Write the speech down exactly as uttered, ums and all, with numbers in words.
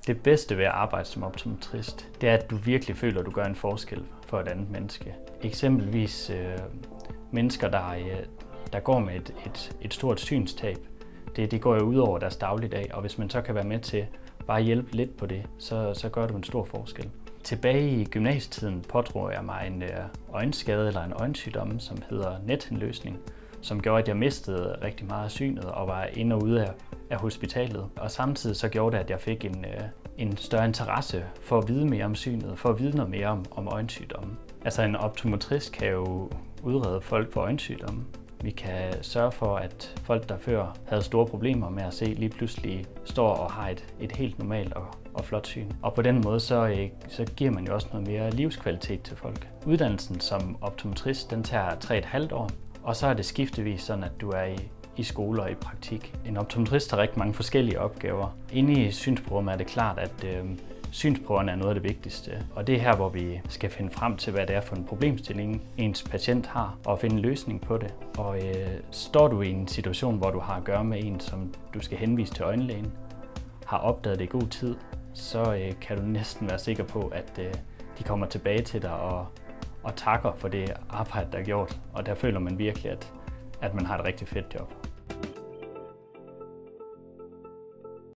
Det bedste ved at arbejde som optometrist, det er, at du virkelig føler, at du gør en forskel for et andet menneske. Eksempelvis øh, mennesker, der, øh, der går med et, et, et stort synstab. Det, det går jo ud over deres dagligdag, og hvis man så kan være med til bare at hjælpe lidt på det, så, så gør du en stor forskel. Tilbage i gymnasietiden pådrog jeg mig en øh, øjenskade eller en øjensygdom, som hedder nethenløsning, som gjorde, at jeg mistede rigtig meget af synet og var inde og ude af, af hospitalet. Og samtidig så gjorde det, at jeg fik en, øh, en større interesse for at vide mere om synet, for at vide noget mere om, om øjensygdomme. Altså en optometrist kan jo udrede folk for øjensygdomme. Vi kan sørge for, at folk, der før havde store problemer med at se, lige pludselig står og har et, et helt normalt og, og flot syn. Og på den måde, så, så giver man jo også noget mere livskvalitet til folk. Uddannelsen som optometrist, den tager tre et halvt år, og så er det skiftevis sådan, at du er i, i skole og i praktik. En optometrist har rigtig mange forskellige opgaver. Inde i synsprøverne er det klart, at øh, synsprøverne er noget af det vigtigste, og det er her, hvor vi skal finde frem til, hvad det er for en problemstilling, ens patient har, og finde en løsning på det. Og øh, står du i en situation, hvor du har at gøre med en, som du skal henvise til øjenlægen, har opdaget det i god tid, så øh, kan du næsten være sikker på, at øh, de kommer tilbage til dig og, og takker for det arbejde, der er gjort. Og der føler man virkelig, at, at man har et rigtig fedt job.